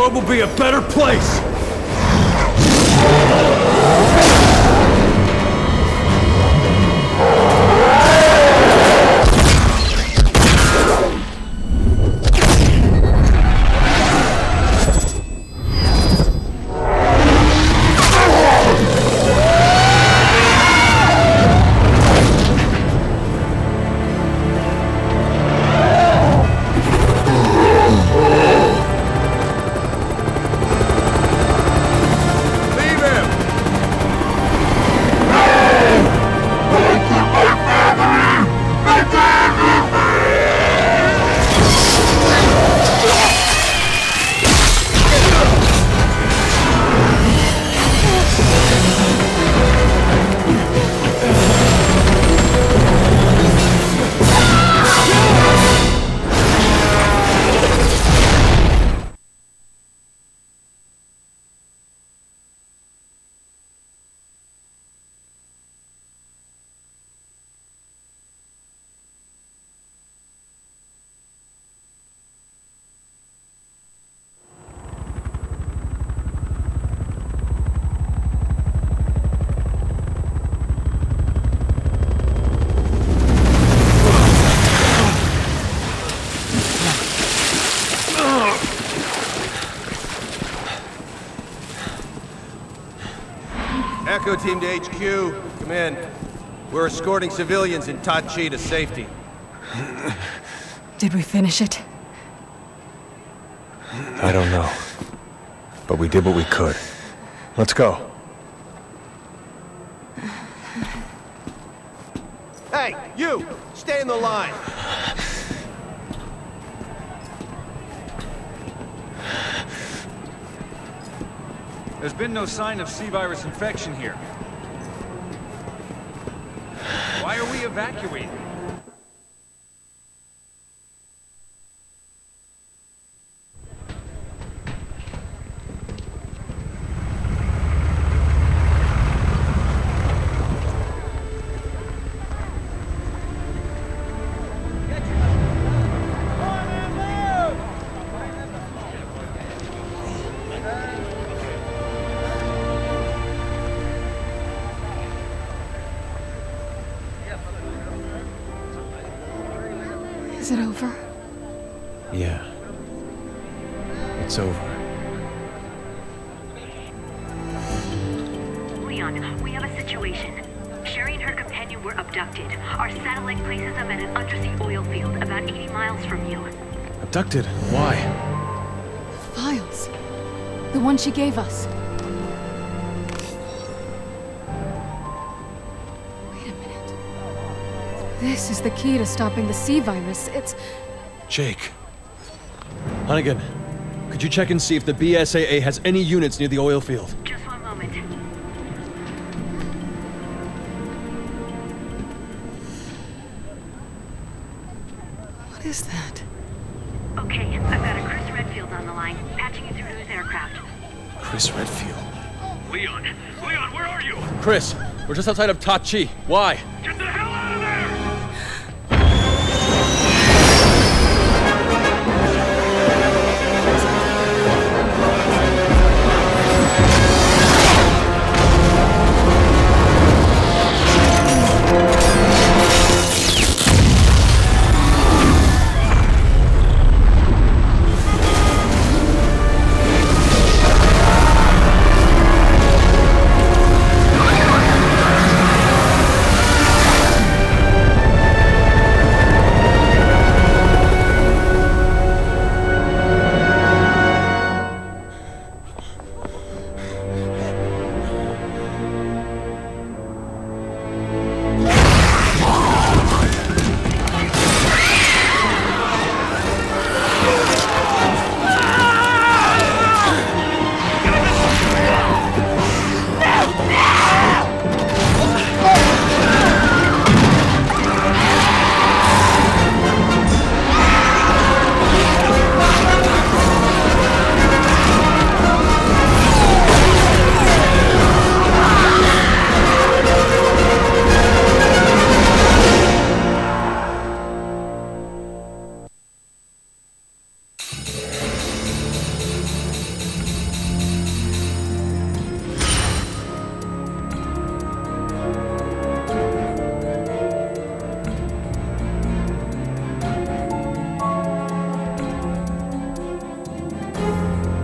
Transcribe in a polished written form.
world will be a better place! Echo team to HQ. Come in. We're escorting civilians in Tachi to safety. Did we finish it? I don't know. But we did what we could. Let's go. Hey, you! Stay in the line! There's been no sign of C-virus infection here. Why are we evacuating? Is it over? Yeah. It's over. Leon, we have a situation. Sherry and her companion were abducted. Our satellite places them at an undersea oil field about 80 miles from you. Abducted? Why? Files. The one she gave us. Wait a minute. This is the key to stopping the C-virus. It's... Jake. Hunnigan, could you check and see if the BSAA has any units near the oil field? Just one moment. What is that? Okay, I've got a Chris Redfield on the line, patching you through to his aircraft. Chris Leon, where are you? Chris, we're just outside of Tachi. Why? Get the hell